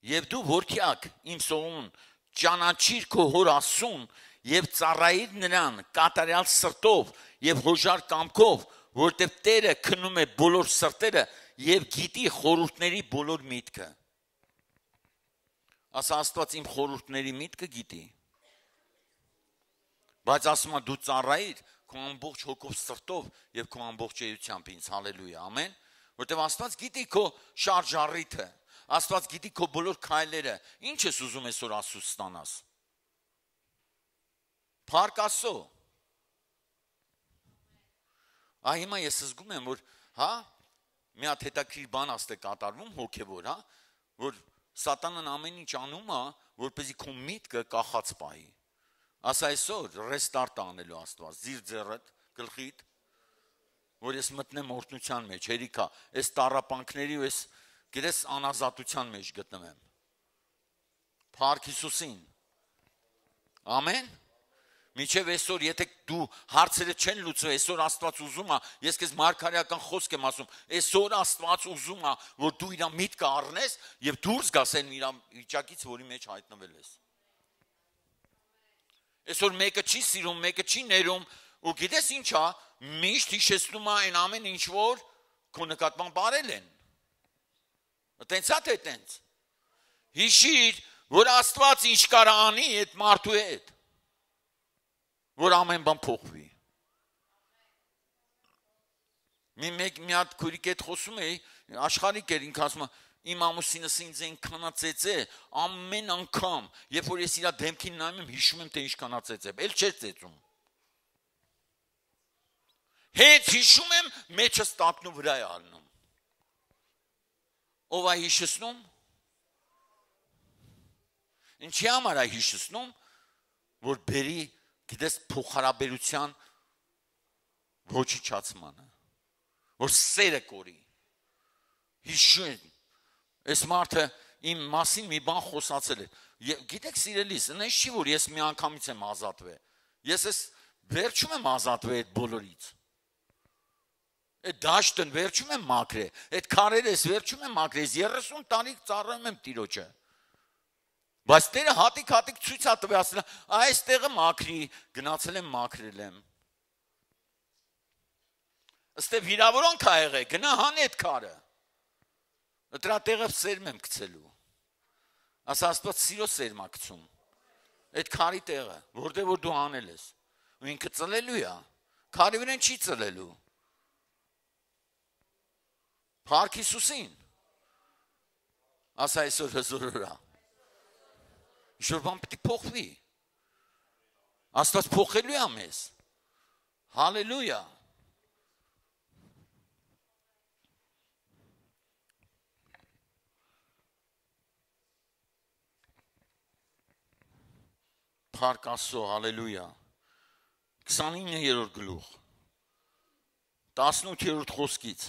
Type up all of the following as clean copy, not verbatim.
Եվ դու որդյակ իմ սողուն ճանաչիր քո հոր Աստծուն եւ ծառայիր նրան կատարյալ սրտով եւ հոժար կամքով, որտեղ Տերը քնում է բոլոր սրտերը եւ գիտի խորհուրդների բոլոր միտքը։ Ասա Աստված իմ խորհուրդների միտքը գիտի։ Բայց ասում է դու ծառայիր քո ամբողջ հոգով սրտով եւ քո ամբողջ էությամբ ինձ, հալելույա, ամեն, որտեղ Աստված գիտի քո շարժառիթը, Աստված գիտի քո բոլոր քայլերը, ինչ ես ուզում այսօր Աստծուց ստանաս։ Փառք Աստծո։ Հիմա ես զգում եմ, որ մի հատ հետաքրքիր բան աստ է կատարվում հոգևոր, որ Սատանան ամեն ինչ անում է, որպեսզի քո միտքը կախած պահի։ Ասա այսօր ռեստարտ անելու Աստված, զիր ձեռդ, գլխիդ, որ ես մտնեմ օրհնության մեջ, հերիքա, այս տառապանքների ու այս գիտես անազատության մեջ գտնվեմ։ Փառք Հիսուսին։ Ամեն։ Մինչև այսօր, եթե դու հարցերը չեն լուծվում, այսօր Աստված ուզում է, ես քեզ մարգարեական խոսք եմ ասում, այսօր Աստված ուզում է, որ դու իր միտքը առնես եւ դուրս գաս այն իր վիճակից, որի մեջ հայտնվել ես։ Այսօր մեկը չի սիրում, մեկը չի ներում, ու գիտես ինչ է, միշտ հիշեցնում է այն ամեն ինչ, որ քո նկատմամբ արել են։ Տենց է թե տենց։ Հիշիր, որ Աստված ինչ կարա անի այդ մարդու հետ, որ ամեն բան փոխվի։ Մի հատ քուրիկ հետ խոսում էի, աշխարհիկ էր, ինքը ասում է, իմ ամուսինս ինձ այնքան ծեծե, ամեն անգամ, երբ որ ես իր դեմքին նայում եմ, հիշում եմ, թե ինչքան ծեծե, էլ չէր ծեծում։ Հետ հիշում եմ, մեջս տակնու վրա է ալնում։ Ով է հիշեցնում։ Ինչի համար է հիշեցնում, որ բերի, գիտես, փոխհարաբերության ոչնչացմանը, որ սերը կորի։ Հիշում, այս մարդը իմ մասին մի բան խոսացել է։ Գիտեք սիրելիս, այնպես չի, որ ես մի անգամից եմ ազատվել։ Ես ես վերջում եմ ազատվել այդ բոլորից։ Այդ դաշտն վերջում եմ մաքրել, այդ քարերը ես վերջում եմ մաքրել, 30 տարի ծառայում եմ Տիրոջը։ Բայց Տերը հատիկ ցույց է տվել, ասել է, այս տեղը մաքրի, գնացել եմ մաքրել եմ։ Ըստ վիրավորանք ա եղել, գնա հանի այդ քարը։ Դրա տեղը սերմ եմ գցելու։ Ասա Աստված սիրո սերմ է գցում։ Այդ քարի տեղը, որտեղ որ դու անել ես։ Ու ինքը ծլելու է։ Քարի վրան չի ծլելու։ Փառք Հիսուսին։ Ասա այսօր հզորորա։ Ինչ-որ բան պետք է փոխվի։ Աստված փոխելու է մեզ։ Հալելույա։ Փառք Աստծո, հալելույա։ 29-րդ գլուխ 18-րդ խոսքից։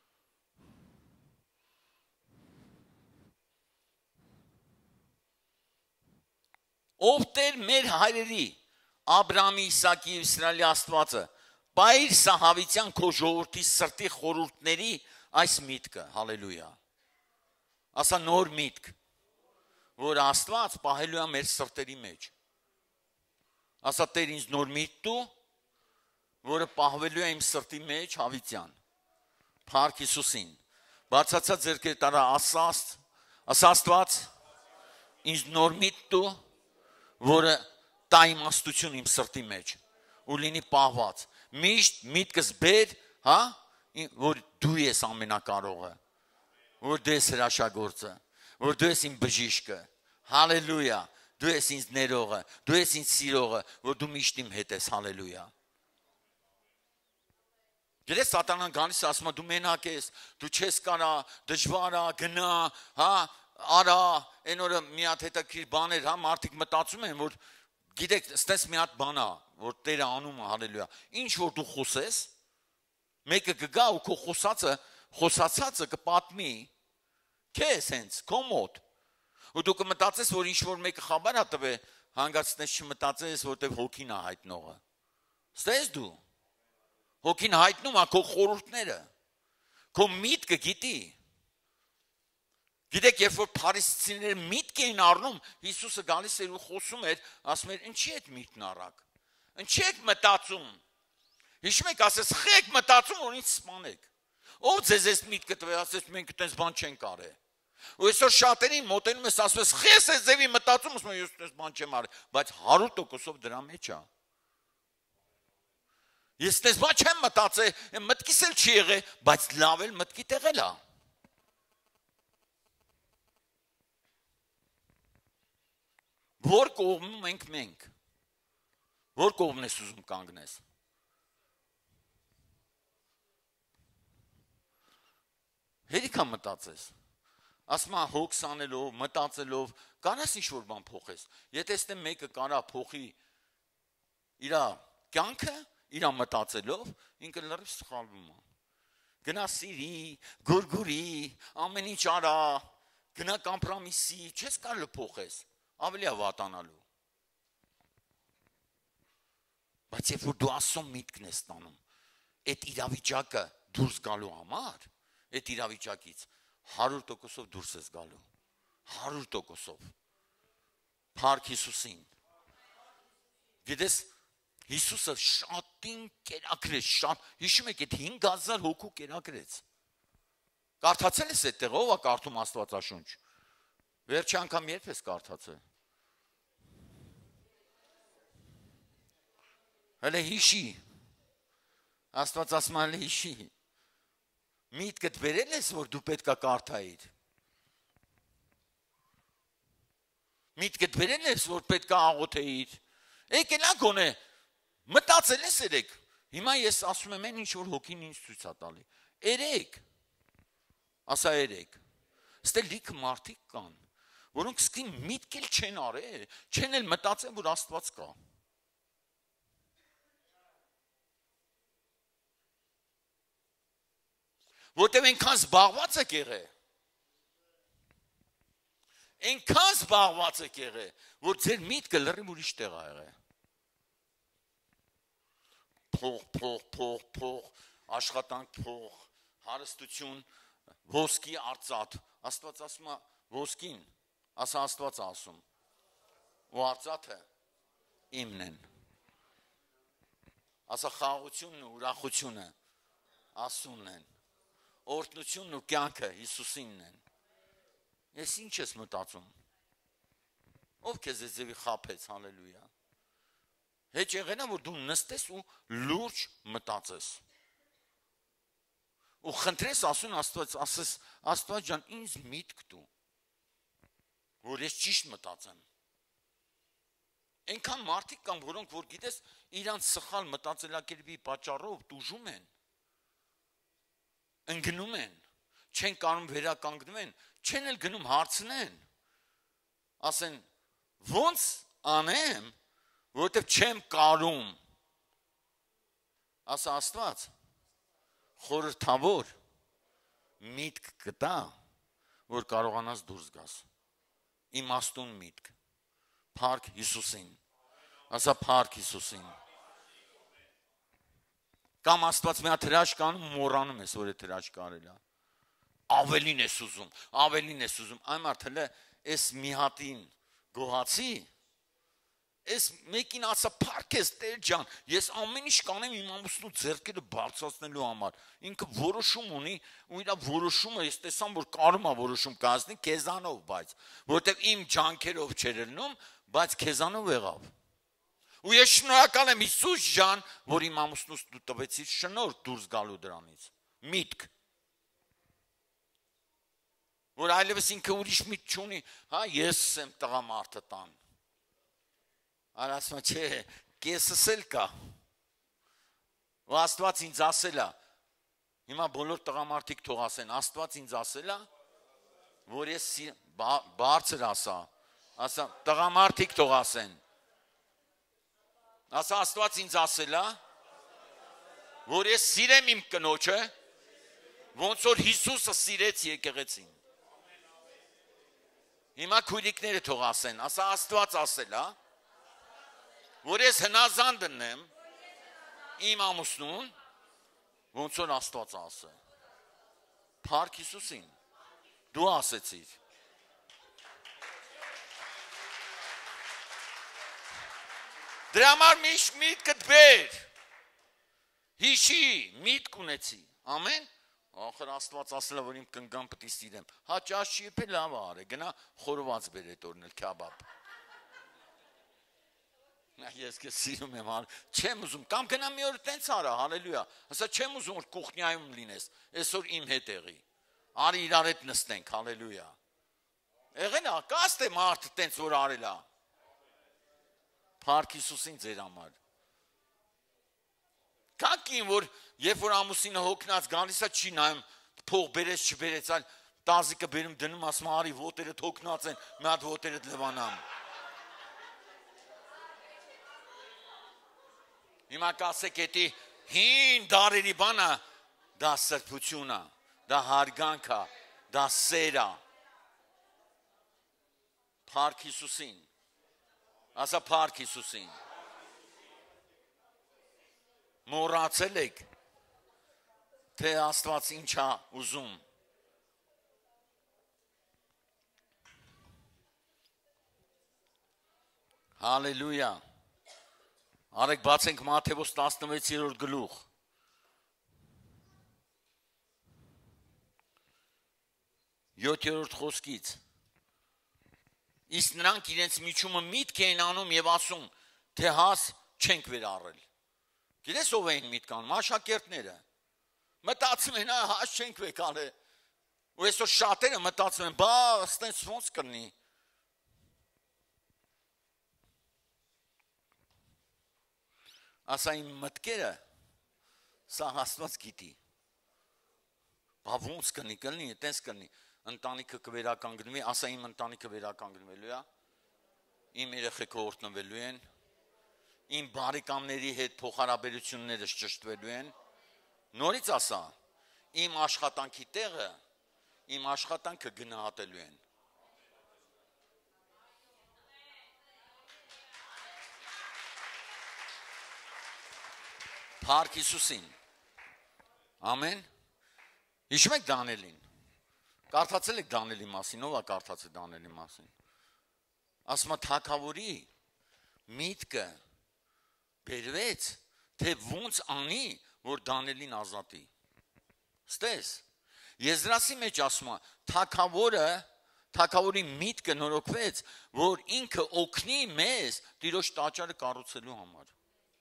Ով Տեր մեր հայրերի Աբրահամի, Իսակի և Իսրայելի Աստվածը, պայիր Սահավիցյան քո ժողովրդի սրտի խորհուրդների այս միտքը, հալելույա։ Ասա նոր միտք, որ Աստված պահելու է մեր սրտերի մեջ։ Ասա Տեր ինձ նոր միտք տու, որը պահվելու է իմ սրտի մեջ Հավիցյան։ Փառք Հիսուսին։ Բարձրացած ձեռքերը տարա, ասա Աստված ինձ նոր միտք տու, որը տա իմաստություն իմ սրտի մեջ ու լինի պահված։ Միշտ միտքս բեր, որ դու ես ամենակարողը, որ դու ես հրաշագործը, որ դու ես իմ բժիշկը։ Հալելույա, դու ես ինձ ներողը, դու ես ինձ սիրողը, որ դու միշտ իմ հետ ես, հալելույա։ Գիտես Սատանան գալիս ասում է դու մենակ ես, դու չես կարա, դժվար է, գնա, արա, այն օրը մի հատ հետաքրքիր բաներ, մարդիկ մտածում են, որ գիտեք, ստես մի հատ բան է, որ Տերը անում է, հալելույա։ Ինչ որ դու խոսես, մեկը կգա ու քո խոսացածը կպատմի, քեզ հենց, քո մոտ։ Ու դու կմտածես, որ ինչ որ մեկը խաբար է տվել, հանգացնես չմտածես, որտեղ հոգին է հայտնողը։ Ստես դու։ Հոգին հայտնում է քո խորհուրդները։ Քո միտքը գիտի։ Գիտեք, երբ որ փարիսեցիները միտք էին առնում, Հիսուսը գալիս էր ու խոսում էր, ասում էր, ինչի՞ այդ միտքն առակ։ Ինչի՞ եք մտածում։ Հիշում եք, ասես, խեք մտածում, որ ինձ սպանեք։ Ով ձեզ այս միտքը տվեց, ասես, մենք այդպես բան չենք արել։ Ու այսօր շատերին մոտենում ես, ասում ես, խես է ձևի մտածում, ասում ես, ես բան չեմ արել, բայց 100%-ով դրա մեջ է։ Ես դες բան չեմ մտածել, մտքիս էլ չի եղել, բայց լավ էլ մտքի տեղել է։ Որ կողմում ենք մենք։ Որ կողմն ես ուզում կանգնես։ Հերիքա մտածես։ Ասում է հոգս անելով, մտածելով, կարաս ինչ-որ բան փոխես։ Եթե ստեմ մեկը կարա փոխի իր կյանքը, իր մտածելով, ինքը լրիվ սխալվում է։ Գնա սիրի, գուրգուրի, ամեն ինչ արա, գնա կոմպրոմիսի, չես կարելի փոխես, ավելի է վատանալու։ Բայց երբ որ դու Աստծո միտքն ես տանում, այդ իրավիճակը դուրս գալու համար, այդ իրավիճակից 100%-ով դուրս ես գալու, 100%-ով, փառք Հիսուսին, գիտես, Հիսուսը շատին կերակրեց, շատ, հիշում եք, այդ 5000 հոգու կերակրեց, կարդացել ես այդ տեղ, ով է կարդում Աստվածաշունչ, վերջի անգամ երբ ես կարդացել, հələ հիշի, Աստված ասում է հələ հիշի, միտքդ բերել ես, որ դու պետք է կարդայիր, միտքդ բերել ես, որ պետք է աղոթեիր, եկել ա գոնե, մտածել ես երեք, հիմա ես ասում եմ են ինչ որ հոգին ինձ ցույց է տալի, երեք, ասա երեք, ստե լիքը մարդիկ կան, որոնք սկին միտք էլ չեն արել, չեն էլ մտածել, որ Աստված կա, որտև ենքան զբաղված եք եղել, ենքան զբաղված եք եղել, որ ձեր միտքը լրիվ ուրիշ տեղ է եղել, փող, աշխատանք փող, հարստություն, ոսկի արծաթ, Աստված ասում է ոսկին, ասա Աստված ասում, ու արծաթը իմն են, ասա խաղաղությունն ու ուրախությունը Աստծունն են, օրհնությունն ու կյանքը Հիսուսինն են, ես ինչ ես մտածում, ով քեզ այս ձևի խաբեց, հալելույա, Հետ եղենա, որ դու նստես ու լուրջ մտածես, ու խնդրես ասուն Աստված, ասես, Աստված ջան, ինձ միտք դու, որ ես ճիշտ մտածեմ, ենքան մարդիկ կան, որոնք որ գիտես, իրանց սխալ մտածելակերպի պատճառով տուժում են, ընգնում են, չեն կարում վերականգնում են, չեն էլ գնում հարցնեն, ասեն, ոնց անեմ, որտև չեմ կարում, ասա Աստված, խորհրդավոր միտք կտա, որ կարողանաս դուրս գաս, իմաստուն միտք, փառք Հիսուսին, ասա փառք Հիսուսին, կամ Աստված մի հատ հրաշք անում, մոռանում ես, որ այդ հրաշքը արել է, ավելին ես ուզում, այն մարդ հələ այս մի հատին գոհացի, այս մեկին ասա փառք ես Տեր ջան, ես ամեն ինչ կանեմ իմ ամուսնու ձեռքերը բարձրացնելու համար, ինքը որոշում ունի, ու իր որոշումը ես տեսամ, որ կարում է որոշում կայացնի քեզանով, բայց որովհետև իմ ջանքերով չէր ելնում, բայց քեզանով եղավ։ Ու ես շնորհակալ եմ Հիսուս ջան, որ իմ ամուսնուս դու տվեցիր շնորհ դուրս գալու դրանից, միտք, որ այլևս ինքը ուրիշ միտք չունի, հա ես եմ տղամարդը տան, Արա ասում է, չէ, կեսս էլ կա, ու Աստված ինձ ասել է, հիմա բոլոր տղամարդիկ թող ասեն, Աստված ինձ ասել է, որ ես բարձր ասա, տղամարդիկ թող ասեն, ասա Աստված ինձ ասել է, որ ես սիրեմ իմ կնոջը, ոնց որ Հիսուսը սիրեց եկեղեցին, հիմա քույրիկները թող ասեն, ասա Աստված ասել է, որ ես հնազանդ եմ իմ ամուսնուն, ոնց որ Աստված ասել, փառք Հիսուսին, դու ասեցիր, Դրա համար միշտ միտքդ բեր։ Հիշի, միտք ունեցի։ Ամեն։ Ախր Աստված ասել է, որ իմ կնգան պետք է սիրեմ։ Հաճախ չի եփել լավ արե, գնա խորոված բեր այդ օրնել քաբաբ։ Ես քեզ սիրում եմ, չեմ ուզում, կամ գնա մի օր տենց արա, հալելույա։ Ասա չեմ ուզում որ կուխնյայում լինես, այսօր իմ հետ եղի։ Արի իրար հետ նստենք, հալելույա։ Եղել է, կաստ է մարդը տենց որ արել է։ Փառք Հիսուսին ձեր համար։ Կակին որ երբ որ ամուսինը հոգնած գալիս է չի նայում, փող բերեց չբերեց, այլ տազիկը բերում դնում, ասում արի ոտերդ հոգնած են, մի հատ ոտերդ լվանամ։ Հիմա կասեք էտի հին դարերի բանը, դա սրբություն է, դա հարգանք է, դա սեր է։ Փառք Հիսուսին։ Ասա փառք Հիսուսին։ Մոռացել եք, թե Աստված ինչ է ուզում։ Հալելույա։ Արեք բացենք Մատթեոս 16-րդ գլուխ։ Յոթերորդ խոսքից։ Իսկ նրանք իրենց միջումը միտք էին անում եւ ասում, թե հաս չենք վերառել։ Գիտես ով էին միտք անում, աշակերտները։ Մտածում են, հաս չենք վեկալել։ Ու այսօր շատերը մտածում են, բա ստենց ոնց կլինի։ Ասա իմ մտքերը սա Աստված գիտի։ Բա ոնց կլինի, այտենց կլինի, ընտանիքը կվերականգնվի, ասա իմ ընտանիքը վերականգնվելու է, իմ երեխեքը օրհնվելու են, իմ բարեկամների հետ փոխհարաբերություններս ճշտվելու են, նորից ասա, իմ աշխատանքի տեղը, իմ աշխատանքը գնահատելու են։ Փառք Հիսուսին։ Ամեն։ Հիշում եք Դանիելին։ Կարդացել եք Դանիելի մասին, ով է կարդացել Դանիելի մասին։ Ասում է թագավորի միտքը բերվեց, թե ոնց անի, որ Դանիելին ազատի։ Ստես։ Եզրասի մեջ ասում է, թագավորի միտքը նորոգվեց, որ ինքը օգնի մեզ Տիրոջ տաճարը կառուցելու համար։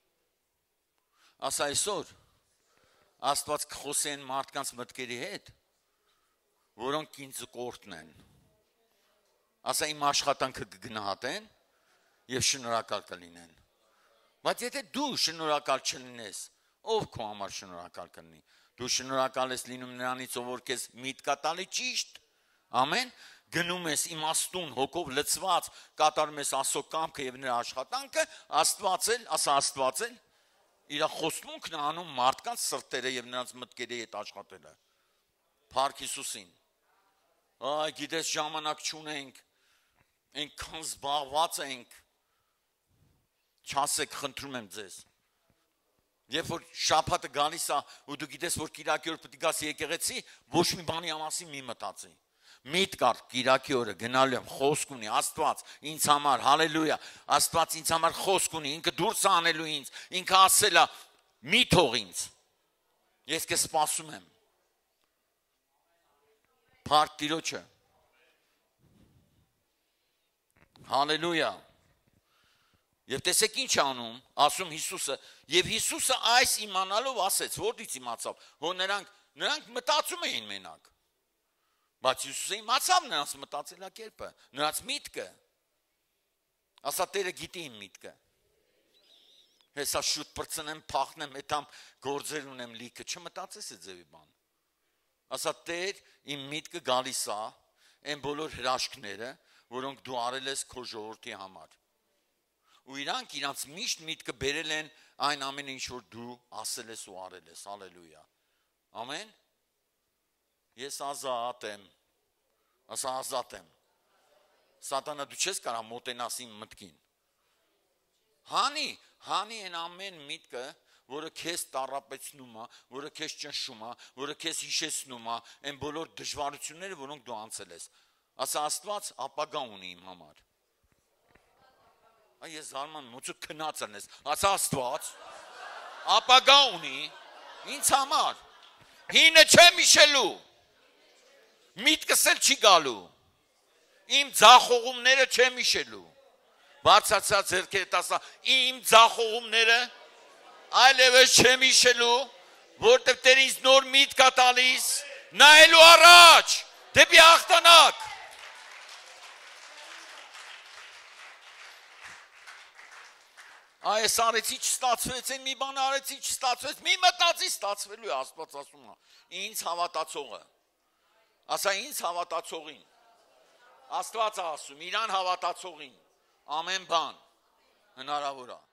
Ասա այսօր Աստված կխոսեն մարդկանց մտքերի հետ, որոնք ինձ կորտնեն։ Ասա իմ աշխատանքը կգնահատեն եւ շնորհակալ կլինեն։ Բայց եթե դու շնորհակալ չլինես, ով քո համար շնորհակալ կլինի։ Դու շնորհակալ ես լինում նրանից, ով որ քեզ միտք տալի ճիշտ։ Ամեն։ Գնում ես իմաստուն հոգով լցված, կատարում ես Աստծո կամքը եւ նրա աշխատանքը, Աստված էլ, ասա Աստված էլ իր խոստմունքն է անում մարդկանց սրտերը եւ նրանց մտքերի հետ աշխատելը։ Փառք Հիսուսին։ Այ գիտես ժամանակ չունենք, այնքան զբաղված ենք։ Չասեք, խնդրում եմ ձեզ։ Երբ որ շաբաթը գալիս է ու դու գիտես որ Կիրակի օր պետք է գաս եկեղեցի, ոչ մի բանի մասին մի մտածի։ Միտ կար Կիրակի օրը գնալու եմ, խոսք ունի Աստված ինձ համար, հալելույա, Աստված ինձ համար խոսք ունի, ինքը դուրս է անելու ինձ, ինքը ասել է մի թող ինձ, ես քեզ սպասում եմ, փառք Տիրոջը, հալելույա, եւ տեսեք ինչ անում, ասում Հիսուսը, եւ Հիսուսը այս իմանալով ասեց, որտից իմացավ, որ նրանք մտածում էին մենակ, բայց Հիսուսը իմացավ նրանց մտածելակերպը, նրանց միտքը, ասա Տերը գիտի իմ միտքը, հեսա շուտ պրծնեմ, փախնեմ, հետամ գործեր ունեմ լիքը, չմտածես է ձևի բան, ասա Տեր իմ միտքը գալիս է, այն բոլոր հրաշքները, որոնք դու արել ես քո ժողովրդի համար, ու իրանք միշտ միտքը բերել են այն ամենը ինչ որ դու ասել ես ու արել ես, հալելույա, ամեն, ես ազատ եմ, ասա ազատ եմ, սատանա դու չես կարա մոտենաս իմ մտքին, հանի են ամեն միտքը, որը քեզ տառապեցնում է, որը քեզ ճնշում է, որը քեզ հիշեցնում է, այն բոլոր դժվարությունները, որոնք դու անցել ես, ասա Աստված ապագա ունի իմ համար, Այս զարման նոճը քնածն ես, ասա Աստված, ապագա ունի, ինձ համար, հինը չեմ իշելու, միտքս էլ չի գալու, իմ ձախողումները չեմ իշելու, բարձացա ձերքերդ ասա, իմ ձախողումները այլևս չեմ իշելու, որտև Տեր ինձ նոր միտք է տալիս, նայելու առաջ, դեպի հաղթանակ։ Այս արեցի չստացվեց, մի բան արեցի չստացվեց, մի մտածի ստացվելու է, Աստված ասում է, ինձ հավատացողը, ասա ինձ հավատացողին, Աստված ասում, իրան հավատացողին, ամեն բան հնարավոր է։